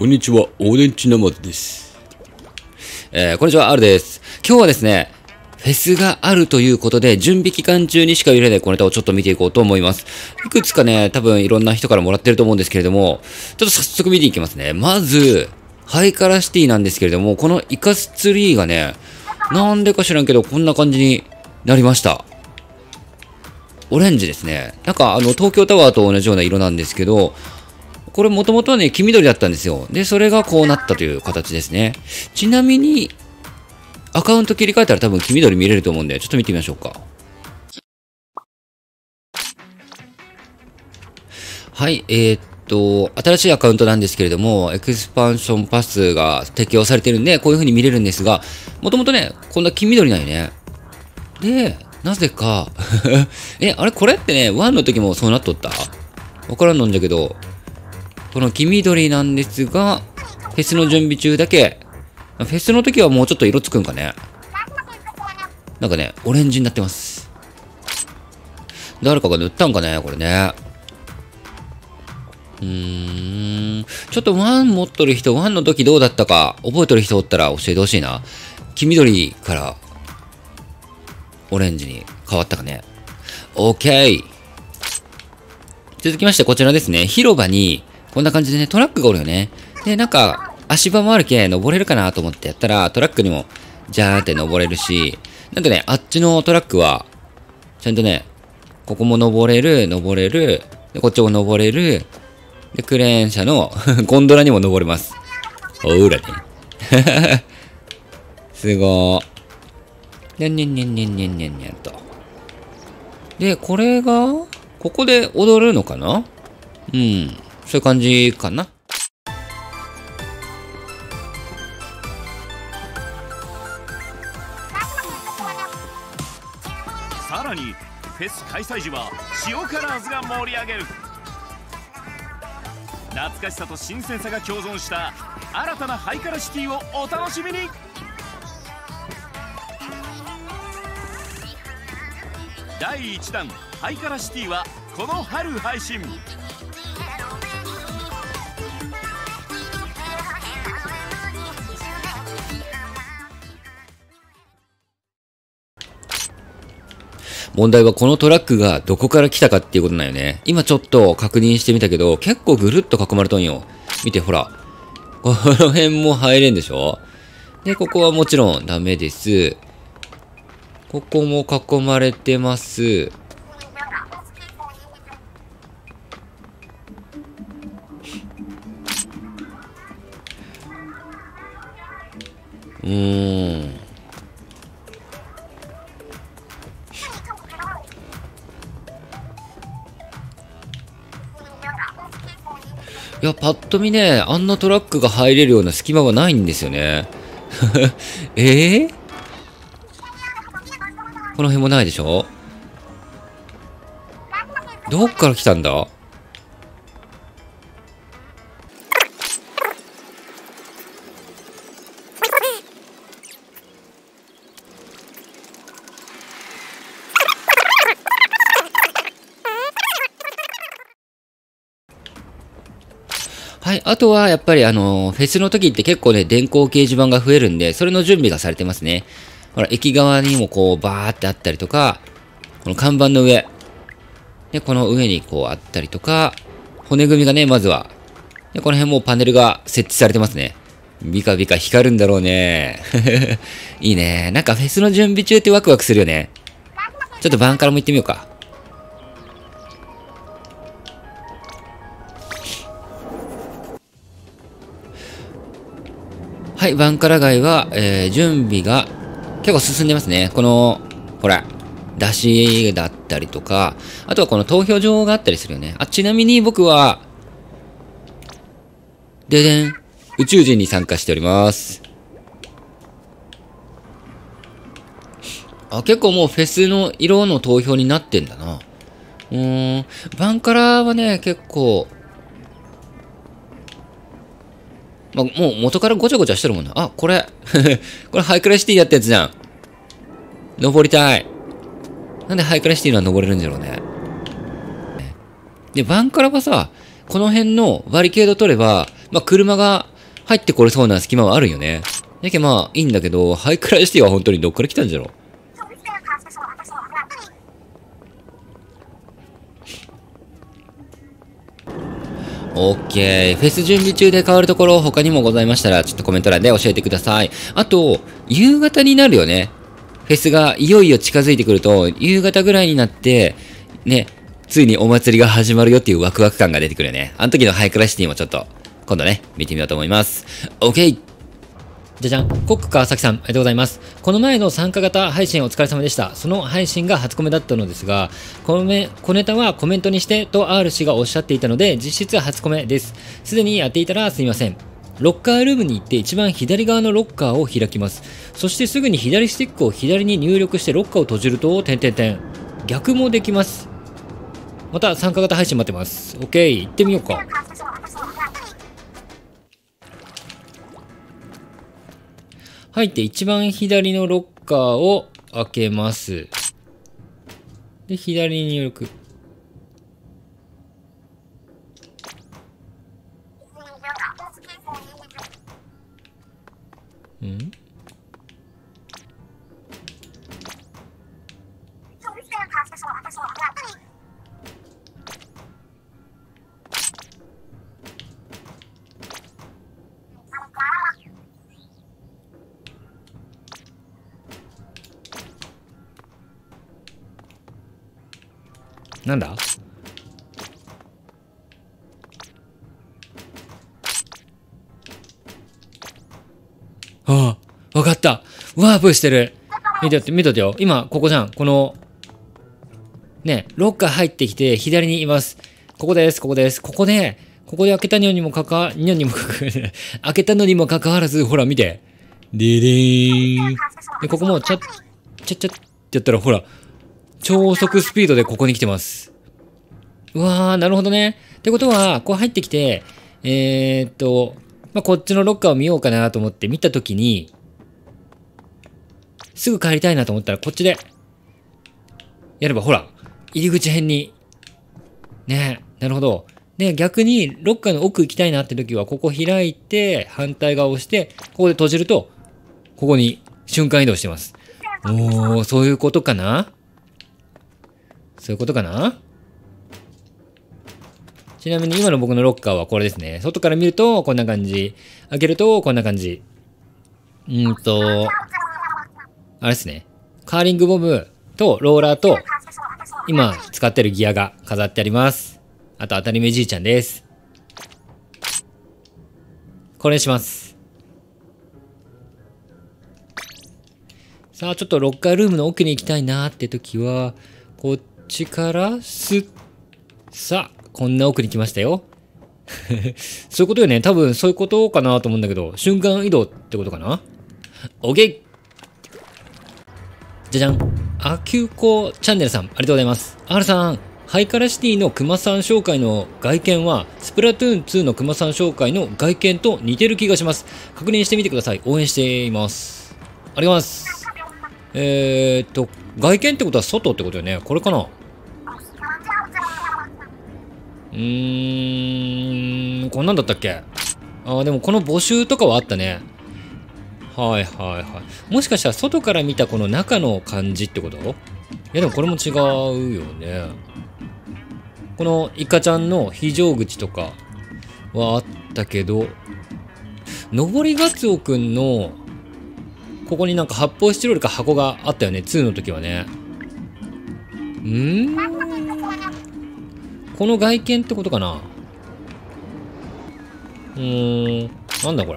こんにちは、オレンジナマズです。こんにちは、Rです。今日はですね、フェスがあるということで、準備期間中にしか見れない小ネタをちょっと見ていこうと思います。いくつかね、多分いろんな人からもらってると思うんですけれども、ちょっと早速見ていきますね。まず、ハイカラシティなんですけれども、このイカスツリーがね、なんでか知らんけど、こんな感じになりました。オレンジですね。なんか東京タワーと同じような色なんですけど、これもともとはね、黄緑だったんですよ。で、それがこうなったという形ですね。ちなみに、アカウント切り替えたら多分黄緑見れると思うんで、ちょっと見てみましょうか。はい、新しいアカウントなんですけれども、エクスパンションパスが適用されてるんで、こういう風に見れるんですが、もともとね、こんな黄緑なんよね。で、なぜかあれこれってね、1の時もそうなっとったわからんのんじゃけど、この黄緑なんですが、フェスの準備中だけ、フェスの時はもうちょっと色つくんかね。なんかね、オレンジになってます。誰かが塗ったんかね、これね。ちょっと1持っとる人、1の時どうだったか、覚えとる人おったら教えてほしいな。黄緑からオレンジに変わったかね。OK。続きましてこちらですね。広場に、こんな感じでね、トラックがおるよね。で、なんか、足場もあるけ、登れるかなと思ってやったら、トラックにも、ジャーって登れるし、なんとね、あっちのトラックは、ちゃんとね、ここも登れる、で、こっちも登れる、で、クレーン車のゴンドラにも登れます。ほらね。すごー。にゃんにゃんにゃんにゃんにゃんにゃんと。で、これが、ここで踊るのかな？そういう感じかな。 さらにフェス開催時は塩カラーズが盛り上げる。懐かしさと新鮮さが共存した新たなハイカラシティをお楽しみに。第1弾ハイカラシティはこの春配信。 問題はこのトラックがどこから来たかっていうことなんよね。今ちょっと確認してみたけど、結構ぐるっと囲まれとんよ。見てほら。この辺も入れんでしょ？で、ここはもちろんダメです。ここも囲まれてます。いや、パッと見ね、あんなトラックが入れるような隙間はないんですよね。この辺もないでしょ？どっから来たんだ？はい。あとは、やっぱりフェスの時って結構ね、電光掲示板が増えるんで、それの準備がされてますね。ほら、駅側にもこう、バーってあったりとか、この看板の上。で、この上にこうあったりとか、骨組みがね、まずは。で、この辺もパネルが設置されてますね。ビカビカ光るんだろうね。いいね。なんかフェスの準備中ってワクワクするよね。ちょっとバンカラも行ってみようか。はい、バンカラ街は、準備が結構進んでますね。この、ほら、出しだったりとか、あとはこの投票所があったりするよね。ちなみに僕は、ででん、宇宙人に参加しております。結構もうフェスの色の投票になってんだな。バンカラはね、結構、もう元からごちゃごちゃしてるもんな。これ。これハイクラシティやったやつじゃん。登りたい。なんでハイクラシティのは登れるんだろうね。で、バンカラはさ、この辺のバリケード取れば、車が入ってこれそうな隙間はあるよね。だけどまあ、いいんだけど、ハイクラシティは本当にどっから来たんじゃろ。オッケー。フェス準備中で変わるところ他にもございましたら、ちょっとコメント欄で教えてください。あと、夕方になるよね。フェスがいよいよ近づいてくると、夕方ぐらいになって、ね、ついにお祭りが始まるよっていうワクワク感が出てくるよね。あの時のハイクラシティもちょっと、今度ね、見てみようと思います。オッケー。じゃじゃん。コック川崎さん、ありがとうございます。この前の参加型配信お疲れ様でした。その配信が初コメだったのですが、小ネタはコメントにしてと R 氏がおっしゃっていたので、実質初コメです。すでにやっていたらすみません。ロッカールームに行って一番左側のロッカーを開きます。そしてすぐに左スティックを左に入力してロッカーを閉じると、逆もできます。また参加型配信待ってます。OK、行ってみようか。入って一番左のロッカーを開けます。で、左に入力。ん？なんだ？ああ、わかった。ワープしてる。見とってよ。今、ここじゃん。この、ね、ロッカー入ってきて、左にいます。ここです。ここで、開けたのにも開けたのにもかかわらず、ほら、見て。でーん。で、ここも、ちゃってやったら、ほら、超速スピードでここに来てます。うわー、なるほどね。ってことは、こう入ってきて、まあ、こっちのロッカーを見ようかなと思って見たときに、すぐ帰りたいなと思ったら、こっちで、やれば、ほら、入り口辺に、ね、なるほど。で、逆に、ロッカーの奥行きたいなって時は、ここ開いて、反対側を押して、ここで閉じると、ここに瞬間移動してます。おー、そういうことかな？そういうことかな？ちなみに今の僕のロッカーはこれですね。外から見るとこんな感じ。開けるとこんな感じ。あれですね。カーリングボムとローラーと今使ってるギアが飾ってあります。あと当たり目じいちゃんです。これにします。さあちょっとロッカールームの奥に行きたいなーって時は、こっちからさあ、こんな奥に来ましたよ。そういうことよね。多分そういうことかなと思うんだけど、瞬間移動ってことかな？ OK！ じゃじゃん。アキュコチャンネルさん、ありがとうございます。R さん、ハイカラシティのクマさん紹介の外見は、スプラトゥーン2のクマさん紹介の外見と似てる気がします。確認してみてください。応援しています。ありがとうございます。外見ってことは外ってことよね。これかな？こんなんだったっけ？でもこの募集とかはあったね。はいはいはい。もしかしたら外から見たこの中の感じってこと？いやでもこれも違うよね。このイカちゃんの非常口とかはあったけど、のぼりがつおくんのここになんか発泡スチロールか箱があったよね。2の時はね。この外見ってことかな？なんだこれ。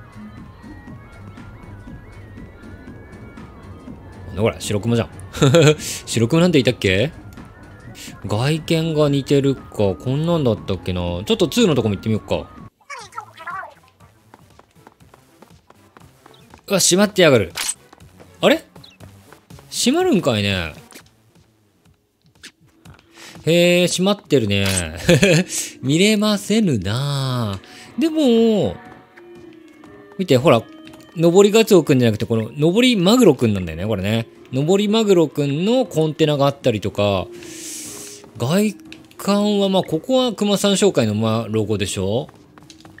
なんだこれ、白熊じゃん。白熊なんていたっけ？外見が似てるか。こんなんだったっけな。ちょっと2のとこも行ってみようか。うわ、閉まってやがる。あれ？閉まるんかいね。へえ、閉まってるね。見れませぬな。でも、見て、ほら、のぼりガツオくんじゃなくて、この、のぼりマグロくんなんだよね、これね。のぼりマグロくんのコンテナがあったりとか、外観は、まあ、ここは熊さん紹介の、まあ、ロゴでしょ？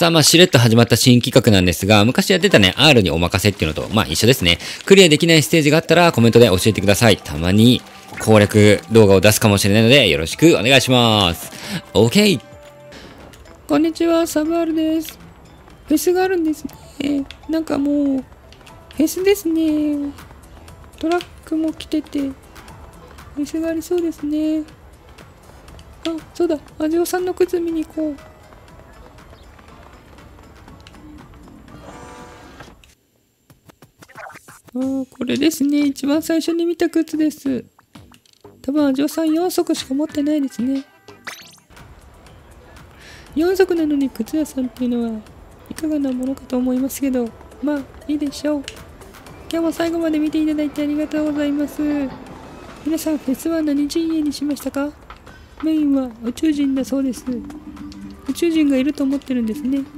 さあ、しれっと始まった新企画なんですが、昔やってたね、R にお任せっていうのと、一緒ですね。クリアできないステージがあったらコメントで教えてください。たまに攻略動画を出すかもしれないので、よろしくお願いします。OK! こんにちは、サブ R です。フェスがあるんですね。なんかもう、フェスですね。トラックも来てて、フェスがありそうですね。あ、そうだ、アジオさんの靴見に行こう。これですね。一番最初に見た靴です。多分、アジオさん4足しか持ってないですね。4足なのに靴屋さんっていうのはいかがなものかと思いますけど、いいでしょう。今日も最後まで見ていただいてありがとうございます。皆さん、フェスは何陣営にしましたか？メインは宇宙人だそうです。宇宙人がいると思ってるんですね。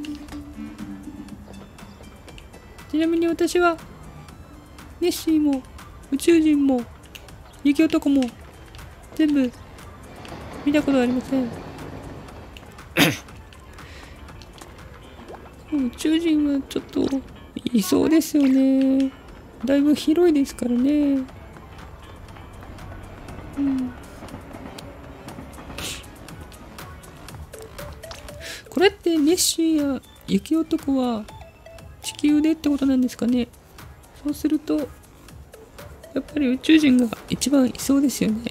ちなみに私は、ネッシーも宇宙人も雪男も全部見たことありません。宇宙人はちょっといそうですよね。だいぶ広いですからね。これってネッシーや雪男は地球でってことなんですかね。そうするとやっぱり宇宙人が一番いそうですよね。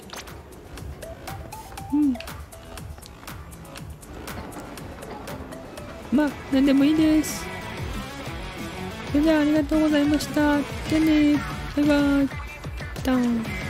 何でもいいです。それではありがとうございました。じゃあね。バイバイ。ダウン。